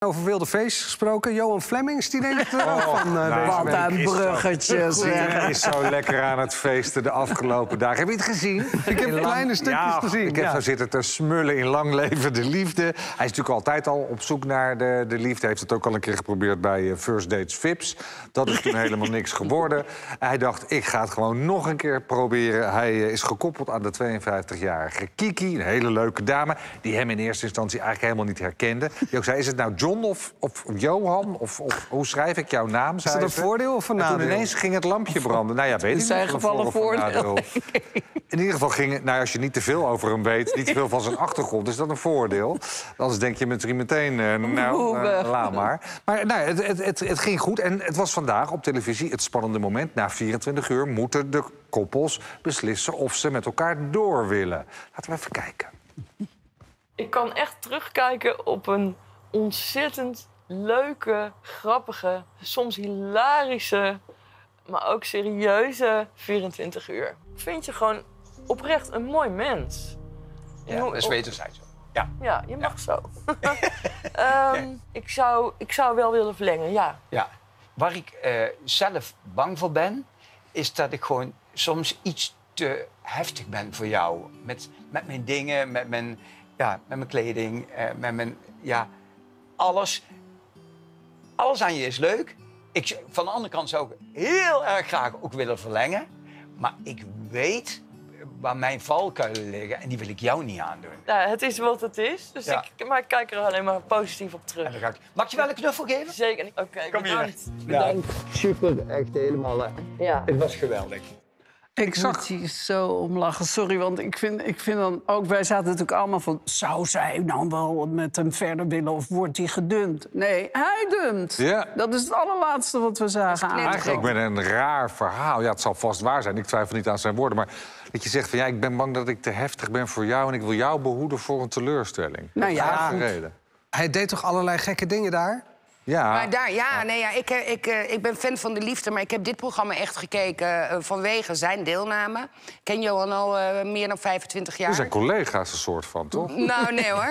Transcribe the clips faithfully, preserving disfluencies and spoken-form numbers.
Over wilde feestjes gesproken. Johan Flemmings, die neemt het er ook Oh, van uh, nou, deze Wat week. een bruggetjes. Iedereen is zo lekker aan het feesten de afgelopen dagen. Heb je het gezien? Ik heb In kleine stukjes ja, gezien, Ik heb ja. zo zitten te smullen in Lang Leven de Liefde. Hij is natuurlijk altijd al op zoek naar de, de liefde. Hij heeft het ook al een keer geprobeerd bij uh, First Dates Vips. Dat is toen helemaal niks geworden. Hij dacht, ik ga het gewoon nog een keer proberen. Hij uh, is gekoppeld aan de tweeënvijftigjarige Kiki, een hele leuke dame... die hem in eerste instantie eigenlijk helemaal niet herkende. Die ook zei, is het nou John of, of Johan? Of, of hoe schrijf ik jouw naam? Is dat zei een ze. voordeel of een En toen nadeel? ineens ging het lampje branden. Nou ja, weet ik In zijn niet of geval een een voor- of voordeel. nadeel. In ieder geval ging het, nou, als je niet te veel over hem weet, niet te veel van zijn achtergrond, is dat een voordeel. Anders denk je misschien meteen, uh, nou, uh, laat maar. Maar nou, het, het, het, het ging goed en het was vandaag op televisie het spannende moment. Na vierentwintig uur moeten de koppels beslissen of ze met elkaar door willen. Laten we even kijken. Ik kan echt terugkijken op een ontzettend leuke, grappige, soms hilarische, maar ook serieuze vierentwintig uur. Ik vind je gewoon oprecht een mooi mens. Ja, dat is wederzijds. Ja. Ja, je mag zo. um, ik, zou, ik zou wel willen verlengen, ja. Ja. Waar ik uh, zelf bang voor ben, is dat ik gewoon soms iets te heftig ben voor jou. Met, met mijn dingen, met mijn, ja, met mijn kleding, uh, met mijn... Ja, alles. Alles aan je is leuk. Ik, van de andere kant zou ik heel erg graag ook willen verlengen. Maar ik weet waar mijn valkuilen liggen en die wil ik jou niet aandoen. Nou, het is wat het is, dus Ja. ik, maar ik kijk er alleen maar positief op En terug. dan ga ik, mag ik je wel een knuffel geven? Zeker. Oké, okay, Kom hier. bedankt. Ja, Bedankt. super, echt helemaal. Uh, Ja. Het was geweldig. Ik zag hier zo om lachen. Sorry, want ik vind, ik vind dan ook... Wij zaten natuurlijk allemaal van... Zou zij dan wel met hem verder willen of wordt hij gedumpt? Nee, hij dumpt. Ja. Dat is het allerlaatste wat we zagen. Eigenlijk met een raar verhaal. Ja, het zal vast waar zijn. Ik twijfel niet aan zijn woorden. Maar dat je zegt van ja, ik ben bang dat ik te heftig ben voor jou... en ik wil jou behoeden voor een teleurstelling. Nou ja, Rare goed. reden. Hij deed toch allerlei gekke dingen daar? Ja. Maar daar, ja, nee, ja ik, eh, ik, eh, ik ben fan van de liefde, maar ik heb dit programma echt gekeken uh, vanwege zijn deelname. Ik ken Johan al uh, meer dan vijfentwintig jaar. We zijn collega's een soort van, toch? Nou, nee hoor.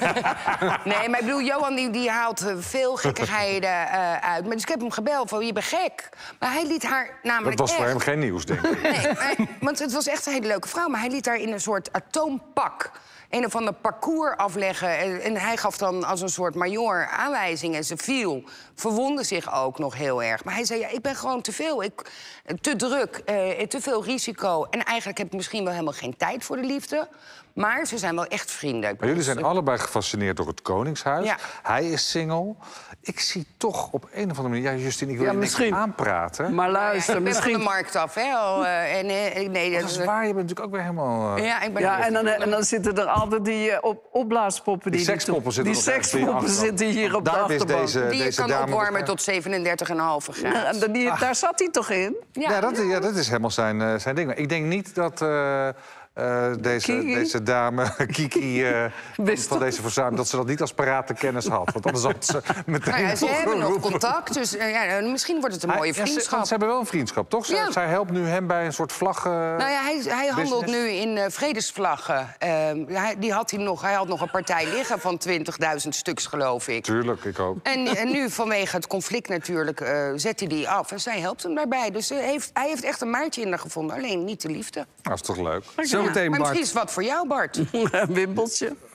Nee, maar ik bedoel, Johan die, die haalt uh, veel gekkigheden uh, uit. Maar dus ik heb hem gebeld van, je bent gek. Maar hij liet haar namelijk Dat was voor echt... hem geen nieuws, denk ik. Nee, maar, want het was echt een hele leuke vrouw. Maar hij liet haar in een soort atoompak een of ander parcours afleggen. En, en hij gaf dan als een soort major aanwijzingen. Ze viel, verwondde zich ook nog heel erg. Maar hij zei, ja, ik ben gewoon te veel. Ik, te druk, eh, te veel risico. En eigenlijk heb ik misschien wel helemaal geen tijd voor de liefde. Maar ze zijn wel echt vrienden. Maar jullie zijn allebei gefascineerd door het Koningshuis. Ja. Hij is single. Ik zie toch op een of andere manier... Ja, Justine, ik wil Ja, je niks misschien. aanpraten. Maar luister, ik ben van misschien... de markt af, hè. Al, uh, en, uh, nee, Dat is waar, je bent natuurlijk ook weer helemaal... uh, Ja, ik ben Ja, en dan, en dan zitten er altijd die uh, op, opblaaspoppen. Die Die, sekspoppen zitten Die nog ergens in je sekspoppen achterbank. zitten hier op Daar de wist achterbank. deze, Die je deze kan dame opwarmen nog- tot zevenendertig komma vijf Ja, graden. en die, daar zat hij toch in? Ja, dat, ja, dat is helemaal zijn, uh, zijn ding. Maar ik denk niet dat uh, uh, deze, Kiki? deze dame, Kiki, uh, Wist van het. deze verzuim... dat ze dat niet als parate kennis had. Want anders had ze meteen Nou ja, ze hebben nog opgeroepen. contact, dus uh, ja, misschien wordt het een mooie Hij- ja, ze- vriendschap. want ze hebben wel een vriendschap, toch? Zij, Ja. zij helpt nu hem bij een soort vlag... Uh, Nou ja, hij, hij handelt business. nu in uh, vredesvlaggen. Uh, hij, die had hij, nog, hij had nog een partij liggen van twintigduizend stuks, geloof ik. Tuurlijk, ik ook. En, en nu, vanwege het conflict natuurlijk, uh, zet hij die af. En zij helpt hem daarbij. Dus uh, heeft, hij heeft echt een maatje in haar gevonden. Alleen niet de liefde. Dat is toch leuk? Zometeen, Maar Bart. misschien is het wat voor jou, Bart. Een wimpeltje.